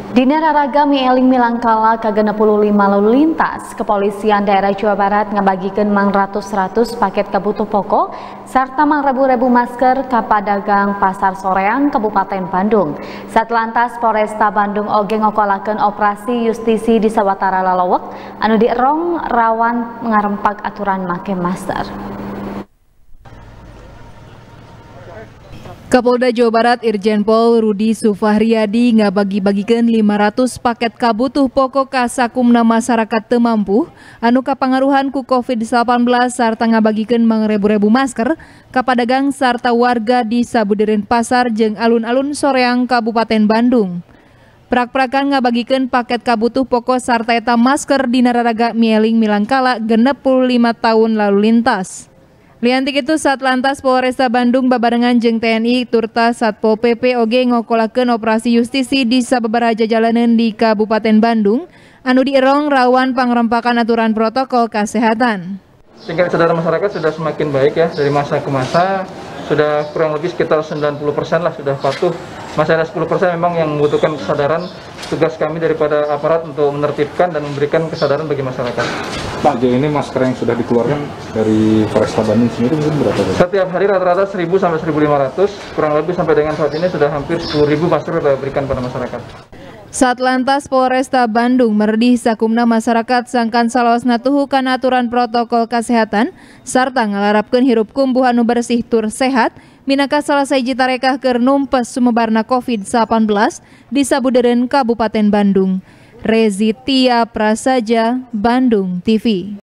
Dina raraga Eling Milangkala ke-65 lalu lintas, Kepolisian Daerah Jawa Barat ngabagikeun mang ratus paket kebutuh pokok serta mang rebu-rebu masker ka padagang Pasar Soreang Kabupaten Bandung. Satlantas Polresta Bandung oge ngokolakeun operasi justisi di sawatara lalowek anu dierong rawan ngarempak aturan make masker. Kapolda Jawa Barat Irjen Pol Rudi Sufahriadi ngabagi-bagikeun 500 paket kabutuh pokok ka sakumna masyarakat teu mampu anu kapangaruhan ku COVID-19 sarta ngabagikeun mangrebu-rebu masker ka padagang sarta warga di sabudeureun pasar jeung alun-alun Soreang Kabupaten Bandung. Prak-prakan ngabagikeun paket kabutuh pokok sarta eta masker dina raraga Eling Milangkala 65 tahun lalu lintas. Liantik itu Satlantas Polresta Bandung babarengan jeung TNI turta Satpol PP oge ngokolakeun operasi justisi di sababaraha jalanan di Kabupaten Bandung anu dierong rawan pangerempakan aturan protokol kesehatan. Tingkat kesadaran masyarakat sudah semakin baik ya, dari masa ke masa sudah kurang lebih sekitar 90% lah sudah patuh. Masih ada 10% memang yang membutuhkan kesadaran. Tugas kami daripada aparat untuk menertibkan dan memberikan kesadaran bagi masyarakat. Pak, jadi ini masker yang sudah dikeluarkan dari Polresta Bandung sendiri mungkin berapa? Setiap hari rata-rata 1.000 sampai 1.500, kurang lebih sampai dengan saat ini sudah hampir 10.000 masker kita berikan pada masyarakat. Satlantas Polresta Bandung meredih sakumna masyarakat sangkan salawasna tuhu kana aturan protokol kesehatan sarta ngalarapkeun hirup kumbuh anu bersih tur sehat minangka salah sahiji tarekah keur numpes sumebarna COVID-19 di sabudeureun Kabupaten Bandung. Rezi Tia Prasaja, Bandung TV.